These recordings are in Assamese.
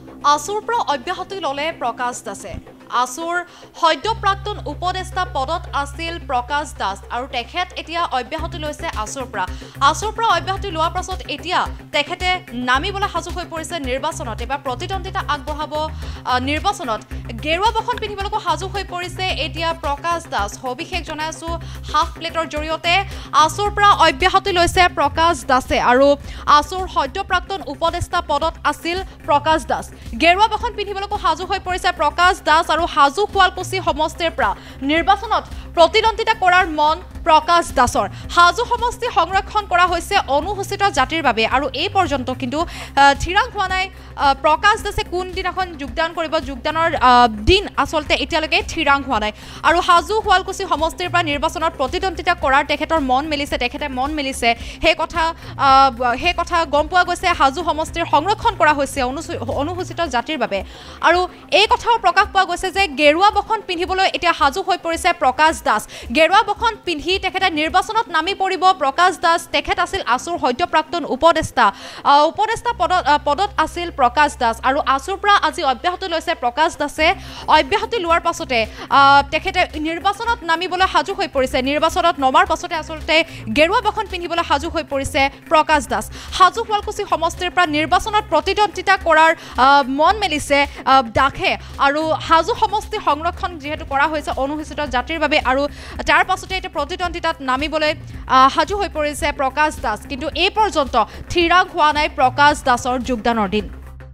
आसुर पर अब्याहति लले प्रकाश दासे आसुर सद्य प्राक्तन उपदेष्टा पदत आसिल प्रकाश दास और तेखेत एतिया अब्याहति लैसे आसुर पर अब्याहति लोৱাৰ পাছত एतिया तेखेते नामिबले हाजु হৈ পৰিছে নিৰ্বাচনত এবাৰ প্ৰতিদ্বন্দ্বিতা আগবঢ়াব নিৰ্বাচনত গেৰুৱা বখন পিন্ধিবলৈকো হাজু হৈ পৰিছে এতিয়া প্ৰকাশ দাস সবিশেষ জনাইছো হাফ প্লেটৰ জৰিয়তে आसुर পৰা অব্যাহতি লৈছে প্ৰকাশ দাসে আৰু आसुर সদ্য প্ৰাক্তন উপদেষ্টা পদত আছিল প্ৰকাশ দাস গেৰুৱা বখন পিন্ধিবলৈকো হাজু হৈ পৰিছে প্ৰকাশ দাস আৰু হাজু শুৱালকুছি সমষ্টিৰ পৰা নিৰ্বাচনত প্ৰতিদ্বন্দ্বিতা কৰাৰ মন प्रकाश दासर हाजु समष्टि संरक्षण करा होइसे अनुसूचित जातिर बारे और ए पर्यंत किन्तु थिरांग हुआ नाइ प्रकाश दासे कोन दिनाखन योगदान करिब योगदानर दिन आसलते एतियालके थिरांग हुआ नाइ और हाजु हुवालकुछि समष्टिर পৰা निर्वाचনত प्रतिद्वন্দ্বিता কৰাৰ তেখেতৰ মন মেলিছে हे কথা গম পোৱা গৈছে हाजु समष्टिर संरक्षण करा होइसे अनुसूचित जातिर बारे और এই কথাও प्रकाश পোৱা গৈছে যে গেৰুৱা বখন পিন্ধিবলৈ এতিয়া হাজু হৈ পৰিছে प्रकाश दास গেৰুৱা বখন পিন্ধি তেখেতে নিৰ্বাচনত নামি পৰিব প্ৰকাশ দাস তেখেত আছিল आसुर সদ্য প্ৰাক্তন উপদেষ্টা পদত আছিল প্ৰকাশ দাস আৰু आसुर পৰা আজি অব্যাহতি লৈছে প্ৰকাশ দাসে অব্যাহতি লোৱাৰ পাছতে তেখেতে নিৰ্বাচনত নামিবলৈ হাজু হৈ পৰিছে নিৰ্বাচনত নমাৰ পাছতে আসলতে গেৰুৱা বখন পিন্ধিবলৈ হাজু হৈ পৰিছে প্ৰকাশ দাস হাজু শুৱালকুছি সমষ্টিৰ পৰা নিৰ্বাচনত প্ৰতিদ্বন্দ্বিতা কৰাৰ মন মেলিছে দাখে আৰু হাজু সমষ্টি সংৰক্ষণ যেহেতু কৰা হৈছে অনুসূচিত জাতিৰ বাবে আৰু তাৰ পাছতে এটা প্ৰতিদ্বন্দ্বিতাত নামিবলৈ হাজু হৈ পৰিছে প্ৰকাশ দাস কিন্তু এই পৰ্যন্ত থিৰাং হোৱা নাই প্ৰকাশ দাসৰ যোগদানৰ দিন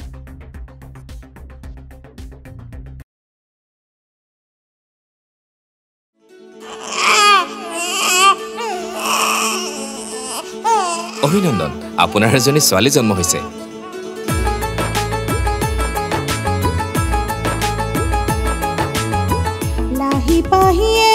অভিনন্দন আপোনাৰ এজনী ছোৱালী জন্ম হৈছে লাহি পাহিয়ে